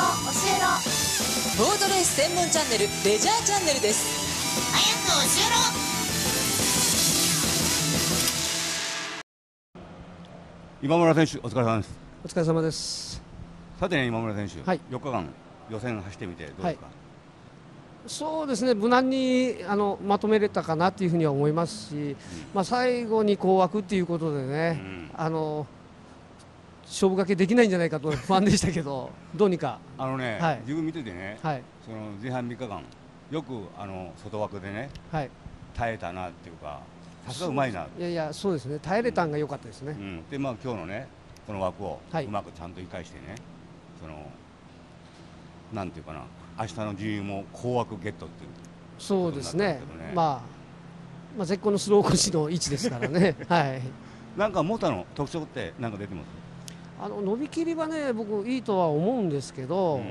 教えろ。 ボートレース専門チャンネルレジャーチャンネルです。 早く教えろ。 今村選手、お疲れ様です。 お疲れ様です。 さてね、今村選手、 はい、 4日間予選走ってみてどうですか？はい、 そうですね、無難にまとめれたかなというふうには思いますし、最後にこう枠ということでね、勝負かけできないんじゃないかと不安でしたけど、どうにか。自分見ててね、その前半3日間、よく外枠でね、耐えたなっていうか、さすがうまいな。いや、そうですね、耐えれたんが良かったですね。で、今日のね、この枠をうまくちゃんと生かしてね、なんていうかな、明日の順位も高枠ゲットっていう。そうですね。絶好のスロー腰の位置ですからね。なんかモーターの特徴って何か出てます？伸びきりはね、僕いいとは思うんですけど、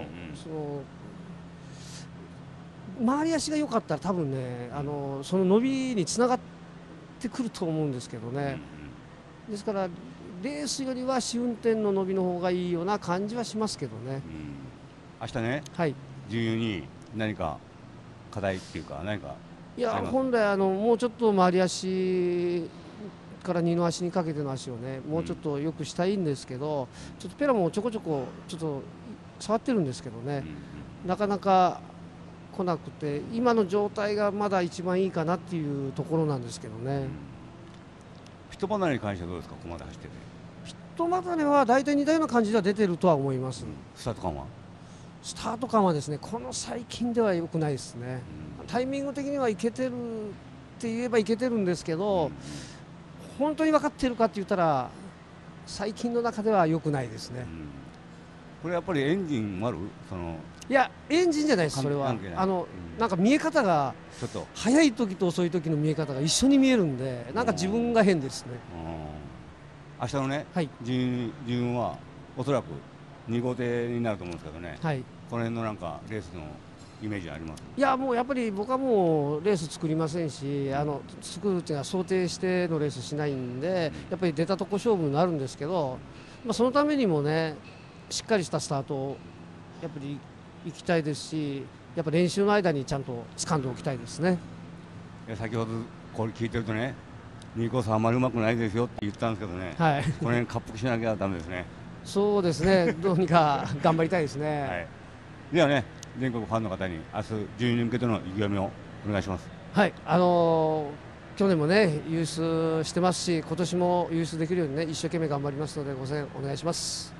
回り足が良かったら多分ね、その伸びにつながってくると思うんですけどね。ですからレースよりは試運転の伸びの方がいいような感じはしますけどね。明日ね、順位に何か課題っていうか何か。いや、本来もうちょっと回り足から二の足にかけての足をね、もうちょっとよくしたいんですけど、ちょっとペラもちょこちょこちょっと触ってるんですけどね、なかなか来なくて、今の状態がまだ一番いいかなっていうところなんですけどね。ピット離れに関してはどうですか、ここまで走ってて。ピット離れは大体似たような感じでは出てるとは思います。スタート感は？スタート感はですね、この最近では良くないですね。タイミング的にはいけてるって言えばいけてるんですけど、本当に分かってるかって言ったら最近の中では良くないですね。これやっぱりエンジンもある？いや、エンジンじゃないです。それはなんか見え方がちょっと速い時と遅い時の見え方が一緒に見えるんで、なんか自分が変ですね。明日のね、順はおそらく2号艇になると思うんですけどね、この辺のなんかレースのイメージあります？いや、もうやっぱり僕はもうレース作りませんし、作るっていうのは想定してのレースしないんで、やっぱり出たとこ勝負になるんですけど、そのためにもね、しっかりしたスタートをやっぱり行きたいですし、やっぱ練習の間にちゃんと掴んでおきたいですね。先ほどこれ聞いてるとね、2コースあんまりうまくないですよって言ったんですけどね、この辺滑覆しなきゃだめですね。そうですね、どうにか頑張りたいですね。ではね、全国ファンの方に明日順位に向けての意気込みをお願いします。去年もね優勝してますし、今年も優勝できるようにね一生懸命頑張りますので、ご声援お願いします。